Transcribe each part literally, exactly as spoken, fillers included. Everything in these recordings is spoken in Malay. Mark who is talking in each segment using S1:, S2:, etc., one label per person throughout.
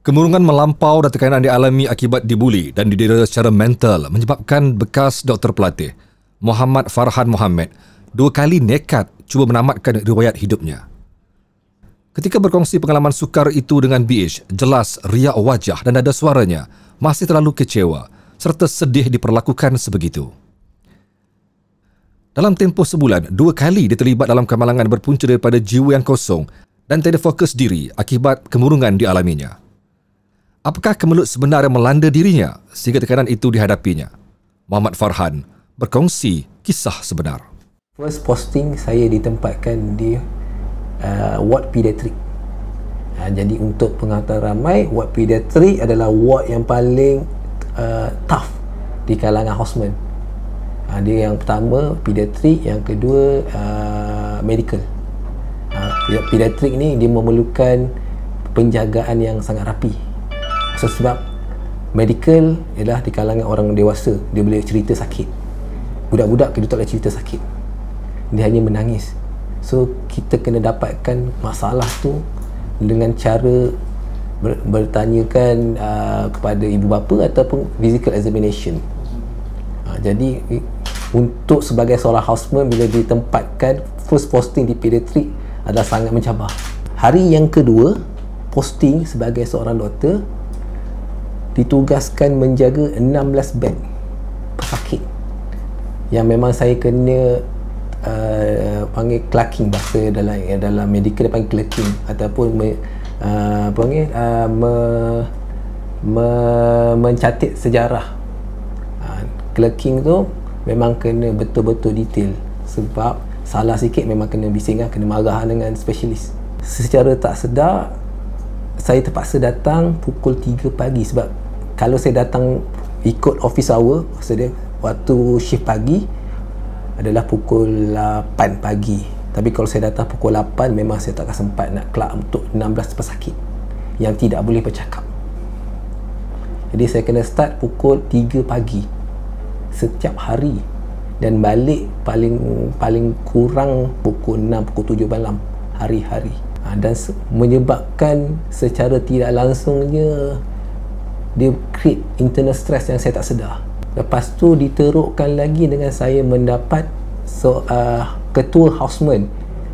S1: Kemurungan melampau dan tekanan dialami akibat dibuli dan didera secara mental menyebabkan bekas doktor pelatih Muhammad Farhan Mohamed dua kali nekat cuba menamatkan riwayat hidupnya. Ketika berkongsi pengalaman sukar itu dengan B H, jelas riak wajah dan nada suaranya masih terlalu kecewa serta sedih diperlakukan sebegitu. Dalam tempoh sebulan, dua kali dia terlibat dalam kemalangan berpunca daripada jiwa yang kosong dan tiada fokus diri akibat kemurungan dialaminya. Apakah kemelut sebenar yang melanda dirinya sehingga tekanan itu dihadapinya? Muhammad Farhan berkongsi kisah sebenar.
S2: First posting saya ditempatkan di uh, ward pediatrik. Uh, jadi untuk pengetahuan ramai, ward pediatrik adalah ward yang paling uh, tough di kalangan houseman. Uh, dia yang pertama pediatrik, yang kedua uh, medical. Uh, pediatrik ni dia memerlukan penjagaan yang sangat rapi. So, sebab medical ialah di kalangan orang dewasa, dia boleh cerita sakit. Budak-budak dia tak boleh cerita sakit, dia hanya menangis. So kita kena dapatkan masalah tu dengan cara ber, bertanyakan uh, kepada ibu bapa ataupun physical examination. uh, Jadi untuk sebagai seorang houseman, bila ditempatkan first posting di pediatrik adalah sangat mencabar. Hari yang kedua posting sebagai seorang doktor, ditugaskan menjaga enam belas bed pesakit yang memang saya kena uh, panggil clerking, bahasa dalam dalam medical dia panggil clerking ataupun me, uh, panggil uh, me, me, mencatat sejarah. uh, clerking tu memang kena betul-betul detail, sebab salah sikit memang kena bising, kena marah dengan spesialis. Secara tak sedar saya terpaksa datang pukul tiga pagi, sebab kalau saya datang ikut office hour, maksudnya waktu shift pagi adalah pukul lapan pagi. Tapi kalau saya datang pukul lapan, memang saya tak akan sempat nak kelak untuk enam belas pesakit yang tidak boleh bercakap. Jadi saya kena start pukul tiga pagi setiap hari dan balik paling paling kurang pukul enam, pukul tujuh malam hari-hari. Ha, dan menyebabkan secara tidak langsungnya dia create internal stress yang saya tak sedar. Lepas tu diterukkan lagi dengan saya mendapat so, uh, ketua houseman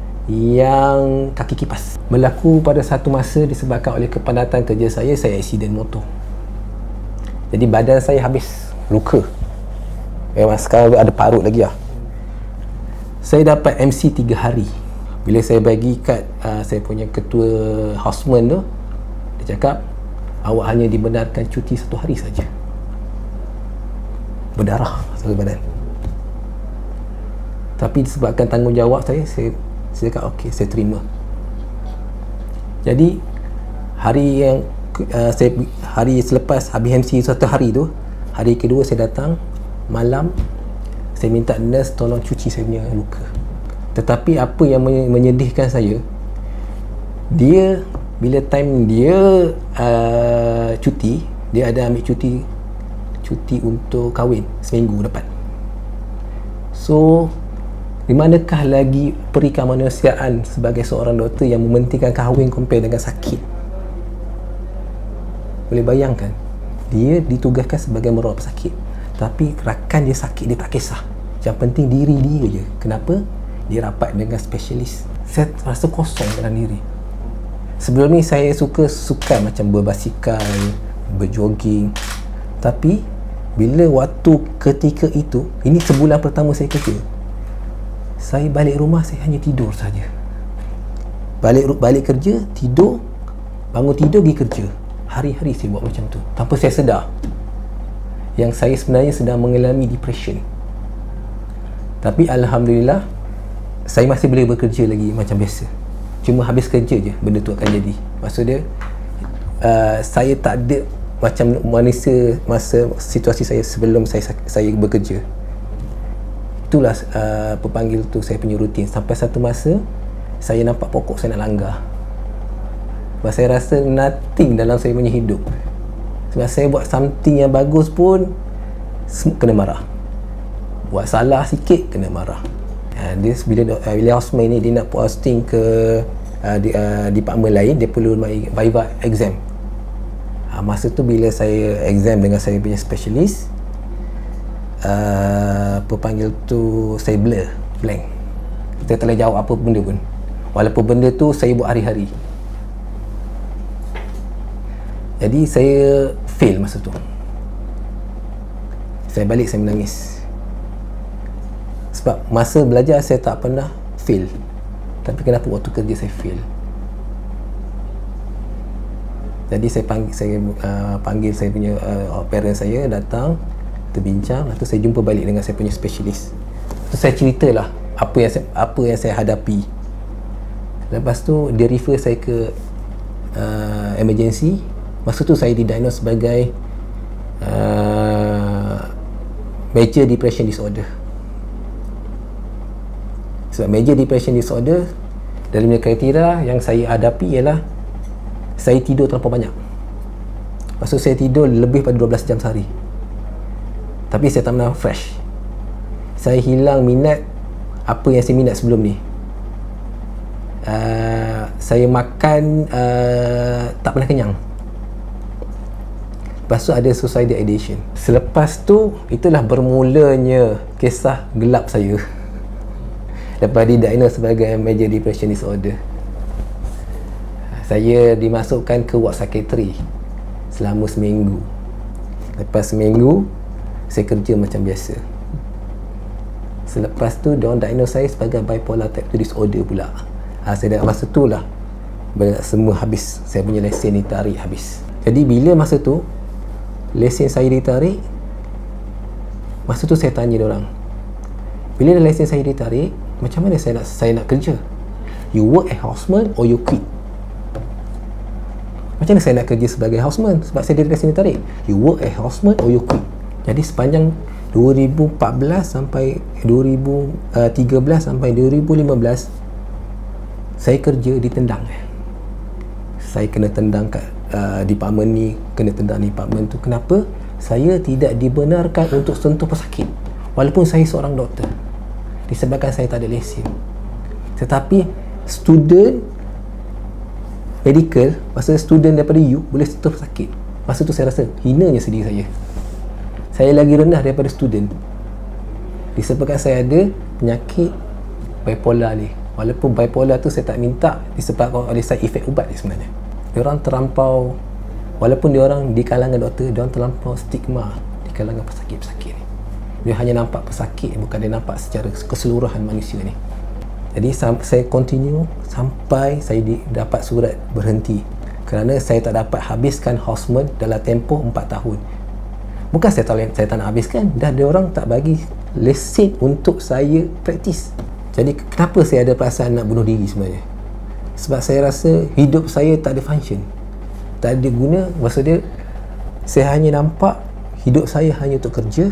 S2: yang kaki kipas. Berlaku pada satu masa disebabkan oleh kepenatan kerja saya, saya accident motor. Jadi badan saya habis luka. Memang sekarang ada parut lagi lah. Saya dapat M C tiga hari. Bila saya bagi kat uh, saya punya ketua houseman tu, dia cakap, awak hanya dibenarkan cuti satu hari saja. Berdarah seluruh badan. Tapi disebabkan tanggungjawab saya, saya saya cakap okey, saya terima. Jadi hari yang uh, saya hari selepas habis M C satu hari tu, hari kedua saya datang malam, saya minta nurse tolong cuci saya punya luka. Tetapi apa yang menyedihkan saya, dia bila time dia uh, cuti, dia ada ambil cuti cuti untuk kahwin seminggu depan. So di manakah lagi perikamanusiaan sebagai seorang doktor yang mementingkan kahwin compare dengan sakit? Boleh bayangkan, dia ditugaskan sebagai merawat pesakit, tapi rakan dia sakit dia tak kisah. Yang penting diri dia je. Kenapa? Dia rapat dengan spesialis. Saya rasa kosong dalam diri. Sebelum ni saya suka sukan macam berbasikal, berjogging. Tapi bila waktu ketika itu, ini sebulan pertama saya kerja, saya balik rumah saya hanya tidur saja. Balik balik kerja, tidur, bangun tidur, pergi kerja. Hari-hari saya buat macam tu tanpa saya sedar yang saya sebenarnya sedang mengalami depression. Tapi alhamdulillah saya masih boleh bekerja lagi macam biasa. Cuma habis kerja je benda tu akan jadi. Maksudnya uh, saya tak ada macam manusia masa situasi saya sebelum saya saya bekerja. Itulah uh, pepanggil tu saya punya rutin. Sampai satu masa saya nampak pokok saya nak langgar. Sebab saya rasa nothing dalam saya punya hidup. Sebab saya buat something yang bagus pun kena marah. Buat salah sikit kena marah. Uh, dia bila uh, bila houseman ni dia nak posting ke uh, di, uh, department lain, dia perlu Viva exam. uh, masa tu bila saya exam dengan saya punya specialist, uh, pepanggil tu saya blur, blank. Saya tak boleh jawab apa benda pun, walaupun benda tu saya buat hari-hari. Jadi saya fail masa tu. Saya balik, saya menangis. Sebab masa belajar saya tak pernah fail, tapi kenapa waktu kerja saya fail? Jadi saya panggil saya uh, panggil saya punya uh, parent saya datang, terbincang, lepas tu saya jumpa balik dengan saya punya specialist. Lepas tu saya ceritalah apa yang saya, apa yang saya hadapi. Lepas tu dia refer saya ke uh, emergency. Masa tu saya didiagnose sebagai uh, major depression disorder. Sebab major depression disorder, dalam kriteria yang saya hadapi ialah saya tidur terlalu banyak. Lepas tu saya tidur lebih pada dua belas jam sehari, tapi saya tak pernah fresh. Saya hilang minat apa yang saya minat sebelum ni. uh, Saya makan uh, tak pernah kenyang. Lepas tu ada suicidal ideation. Selepas tu, itulah bermulanya kisah gelap saya lepas didiagnose sebagai major depression disorder. Saya dimasukkan ke ward psychiatry selama seminggu. Lepas seminggu, saya kerja macam biasa. Selepas tu, diorang diagnose saya sebagai bipolar type two disorder pula. ha, Saya dah masa tu lah semua habis. Saya punya lesen ditarik habis. Jadi bila masa tu lesen saya ditarik, masa tu saya tanya diorang, bila lesen saya ditarik, macam mana saya nak saya nak kerja? You work as houseman or you quit? Macam mana saya nak kerja sebagai houseman sebab saya dari sini tarik? You work as houseman or you quit? Jadi sepanjang dua ribu empat belas sampai dua ribu tiga belas sampai dua ribu lima belas saya kerja ditendang. Saya kena tendang kat uh, department ni, kena tendang department tu. Kenapa? Saya tidak dibenarkan untuk sentuh pesakit walaupun saya seorang doktor, disebabkan saya tak ada lesen. Tetapi student medical, masa student daripada U boleh sentuh pesakit. Masa tu saya rasa hinanya sedih saya. Saya lagi rendah daripada student, disebabkan saya ada penyakit bipolar ni. Walaupun bipolar tu saya tak minta, disebabkan oleh side effect ubat ni sebenarnya. Diorang terlampau, walaupun diorang di kalangan doktor, diorang terlampau stigma di kalangan pesakit-pesakit ni. Dia hanya nampak pesakit, bukan dia nampak secara keseluruhan manusia ni. Jadi saya continue sampai saya di, dapat surat berhenti kerana saya tak dapat habiskan houseman dalam tempoh empat tahun. Bukan saya tak, saya tak nak habiskan, dah ada orang tak bagi lesen untuk saya praktis. Jadi kenapa saya ada perasaan nak bunuh diri sebenarnya? Sebab saya rasa hidup saya tak ada function, tak ada guna. Maksud dia, saya hanya nampak hidup saya hanya untuk kerja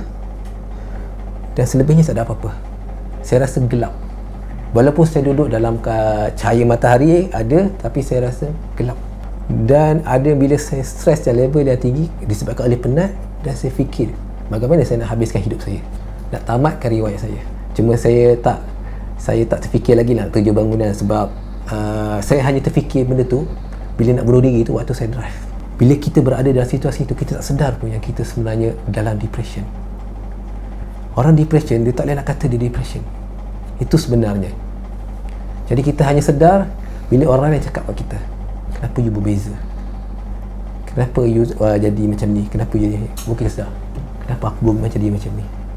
S2: dan selebihnya tak ada apa-apa. Saya rasa gelap. Walaupun saya duduk dalam cahaya matahari ada, tapi saya rasa gelap. Dan ada bila saya stres dan level yang tinggi disebabkan oleh penat, dan saya fikir bagaimana saya nak habiskan hidup saya, nak tamatkan riwayat saya. Cuma saya tak saya tak terfikir lagi nak kerja bangunan sebab uh, saya hanya terfikir benda tu bila nak bunuh diri tu waktu saya drive. Bila kita berada dalam situasi itu, kita tak sedar pun yang kita sebenarnya dalam depression. Orang depression, dia tak boleh nak kata dia depression. Itu sebenarnya. Jadi kita hanya sedar bila orang lain cakap kat kita, kenapa you berbeza? Kenapa you uh, jadi macam ni? Kenapa you, mungkin sedar, kenapa aku macam dia macam ni?